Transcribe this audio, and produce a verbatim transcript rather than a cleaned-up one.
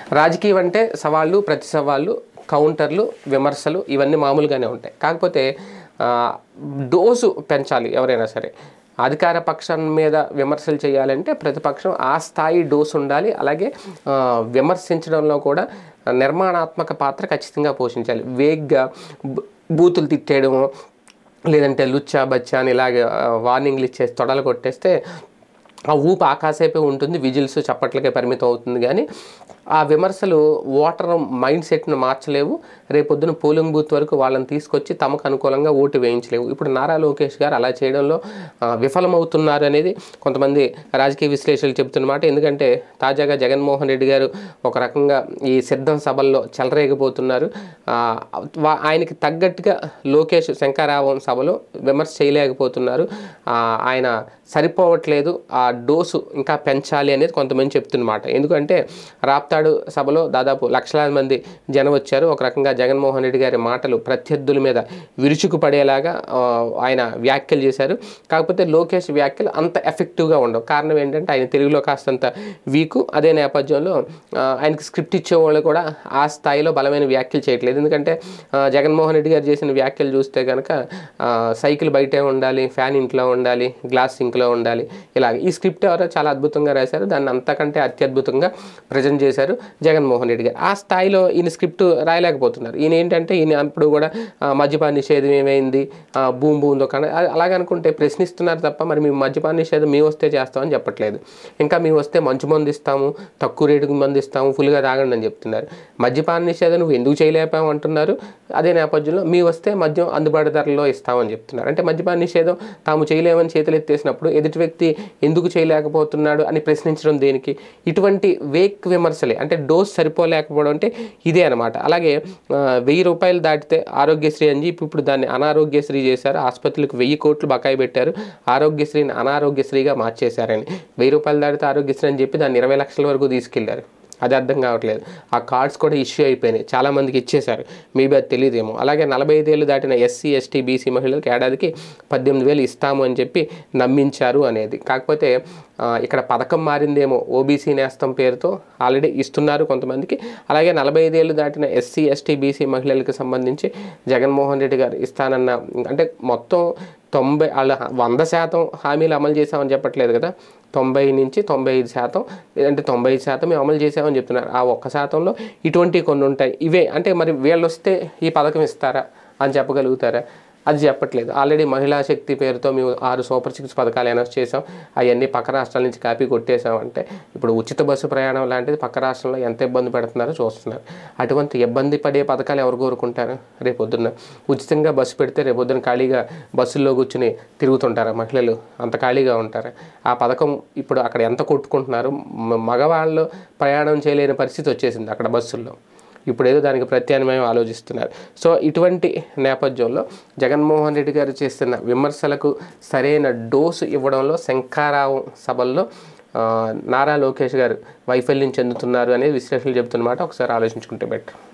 రాజకీయం అంటే సవాళ్ళు, ప్రతి సవాళ్ళు, కౌంటర్లు, విమర్శలు ఇవన్నీ మామూలుగానే ఉంటాయి. కాకపోతే డోసు పెంచాలి ఎవరైనా సరే. అధికార పక్షం మీద విమర్శలు చేయాలంటే ప్రతిపక్షం ఆ స్థాయి డోసు ఉండాలి. అలాగే విమర్శించడంలో కూడా నిర్మాణాత్మక పాత్ర ఖచ్చితంగా పోషించాలి. వేగ్గా బూతులు తిట్టేయడము, లేదంటే లుచ్చా బచ్చా అని ఇలాగ వార్నింగ్లు ఇచ్చేసి తొడలు కొట్టేస్తే ఆ ఊపు ఆకాసేపే ఉంటుంది, విజిల్స్ చప్పట్లకే పరిమితం అవుతుంది. కానీ ఆ విమర్శలు ఓటర్ మైండ్ సెట్ను మార్చలేవు. రేపొద్దున పోలింగ్ బూత్ వరకు వాళ్ళని తీసుకొచ్చి తమకు అనుకూలంగా ఓటు వేయించలేవు. ఇప్పుడు నారా లోకేష్ గారు అలా చేయడంలో విఫలమవుతున్నారు అనేది కొంతమంది రాజకీయ విశ్లేషకులు చెబుతున్నమాట. ఎందుకంటే తాజాగా జగన్మోహన్ రెడ్డి గారు ఒక రకంగా ఈ సిద్ధం సభల్లో చెలరేగిపోతున్నారు. ఆయనకి తగ్గట్టుగా లోకేష్ శంకరావం సభలో విమర్శ చేయలేకపోతున్నారు. ఆయన సరిపోవట్లేదు, ఆ డోసు ఇంకా పెంచాలి అనేది కొంతమంది చెప్తున్నమాట. ఎందుకంటే రాప్తాడు సభలో దాదాపు లక్షలాది మంది జనం వచ్చారు. ఒక రకంగా జగన్మోహన్ రెడ్డి గారి మాటలు ప్రత్యర్థుల మీద విరుచుకుపడేలాగా ఆయన వ్యాఖ్యలు చేశారు. కాకపోతే లోకేష్ వ్యాఖ్యలు అంత ఎఫెక్టివ్గా ఉండవు. కారణం ఏంటంటే ఆయన తెలుగులో కాస్తంత వీకు. అదే నేపథ్యంలో ఆయనకి స్క్రిప్ట్ ఇచ్చేవాళ్ళు కూడా ఆ స్థాయిలో బలమైన వ్యాఖ్యలు చేయట్లేదు. ఎందుకంటే జగన్మోహన్ రెడ్డి గారు చేసిన వ్యాఖ్యలు చూస్తే కనుక సైకిల్ బయటే ఉండాలి, ఫ్యాన్ ఇంట్లో ఉండాలి, గ్లాస్ సింక్లో ఉండాలి, ఇలా ఈ స్క్రిప్ట్ ఎవరో చాలా అద్భుతంగా రాశారు. దాన్ని అంతకంటే అత్యద్భుతంగా ప్రజెంట్ చేశారు జగన్మోహన్ రెడ్డి గారు. ఆ స్థాయిలో ఈయన స్క్రిప్ట్ రాయలేకపోతున్నారు. ఈయన ఏంటంటే ఈయన అప్పుడు కూడా మద్యపాన నిషేధం ఏమైంది, భూమి భూమితో కానీ అలాగనుకుంటే ప్రశ్నిస్తున్నారు తప్ప మరి మేము మద్యపాన నిషేధం మేము వస్తే చేస్తామని చెప్పట్లేదు. ఇంకా మేము వస్తే మంచి మందు ఇస్తాము, తక్కువ రేటుకు మందు ఇస్తాము, ఫుల్గా తాగండి అని చెప్తున్నారు. మద్యపాన నిషేధం నువ్వు ఎందుకు చేయలేపావు అంటున్నారు. అదే నేపథ్యంలో మీ వస్తే మద్యం అందుబాటు ధరలో ఇస్తామని చెప్తున్నారు. అంటే మద్యపాన నిషేధం తాము చేయలేమని చేతులు ఎత్తేసినప్పుడు ఎదుటి వ్యక్తి ఎందుకు చేయలేకపోతున్నాడు అని ప్రశ్నించడం దేనికి? ఇటువంటి వేక్ విమర్శలే. అంటే డోస్ సరిపోలేకపోవడం అంటే ఇదే అనమాట. అలాగే వెయ్యి రూపాయలు దాటితే ఆరోగ్యశ్రీ అని చెప్పి ఇప్పుడు దాన్ని అనారోగ్యశ్రీ చేశారు. ఆసుపత్రులకు వెయ్యి కోట్లు బకాయి పెట్టారు. ఆరోగ్యశ్రీని అనారోగ్యశ్రీగా మార్చేశారని. వెయ్యి రూపాయలు దాటితే ఆరోగ్యశ్రీ అని చెప్పి దాన్ని ఇరవై లక్షల వరకు తీసుకెళ్లారు. అది అర్థం కావట్లేదు. ఆ కార్డ్స్ కూడా ఇష్యూ అయిపోయినాయి, చాలామందికి ఇచ్చేశారు, మేబీ అది తెలియదేమో. అలాగే నలభై ఐదేళ్ళు దాటిన ఎస్సీ ఎస్టీ బీసీ మహిళలకు ఏడాదికి పద్దెనిమిది వేలు ఇస్తాము అని చెప్పి నమ్మించారు అనేది. కాకపోతే ఇక్కడ పథకం మారిందేమో, ఓబీసీ నేస్తం పేరుతో ఆల్రెడీ ఇస్తున్నారు కొంతమందికి. అలాగే నలభై ఐదేళ్ళు దాటిన ఎస్సీ ఎస్టీ బీసీ మహిళలకు సంబంధించి జగన్మోహన్ రెడ్డి గారు ఇస్తానన్న, అంటే మొత్తం తొంభై వాళ్ళ వంద శాతం హామీలు అమలు చేసామని చెప్పట్లేదు కదా, తొంభై నుంచి తొంభై ఐదు శాతం లేదంటే తొంభై ఐదు శాతం మేము అమలు చేసామని చెప్తున్నారు. ఆ ఒక్క శాతంలో ఇటువంటివి కొన్ని ఉంటాయి. ఇవే అంటే మరి వీళ్ళు వస్తే ఈ పథకం ఇస్తారా అని చెప్పగలుగుతారా? అది చెప్పట్లేదు. ఆల్రెడీ మహిళా శక్తి పేరుతో మేము ఆరు సూపర్ సిక్స్ పథకాలు అనౌన్స్ చేసాం, అవన్నీ పక్క రాష్ట్రాల నుంచి కాపీ కొట్టేసామంటే ఇప్పుడు ఉచిత బస్సు ప్రయాణం లాంటిది పక్క రాష్ట్రంలో ఎంత ఇబ్బంది పెడుతున్నారో చూస్తున్నారు. అటువంటి ఇబ్బంది పడే పథకాలు ఎవరు కోరుకుంటారు? రేపొద్దున్న ఉచితంగా బస్సు పెడితే రేపొద్దున ఖాళీగా బస్సుల్లో కూర్చుని తిరుగుతుంటారా మహిళలు? అంత ఖాళీగా ఉంటారా? ఆ పథకం ఇప్పుడు అక్కడ ఎంత కొట్టుకుంటున్నారు. మగవాళ్ళు ప్రయాణం చేయలేని పరిస్థితి వచ్చేసింది అక్కడ బస్సుల్లో. ఇప్పుడు ఏదో దానికి ప్రత్యామ్నాయం ఆలోచిస్తున్నారు. సో ఇటువంటి నేపథ్యంలో జగన్మోహన్ రెడ్డి గారు చేస్తున్న విమర్శలకు సరైన డోసు ఇవ్వడంలో శంకరావం సభల్లో నారా లోకేష్ గారు వైఫల్యం చెందుతున్నారు అనేది విశ్లేషకులు చెబుతున్నమాట. ఒకసారి ఆలోచించుకుంటే బెటర్.